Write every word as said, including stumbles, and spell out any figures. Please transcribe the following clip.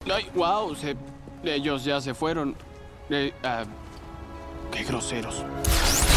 Ay, wow, se... ellos ya se fueron. Eh, ah, qué groseros.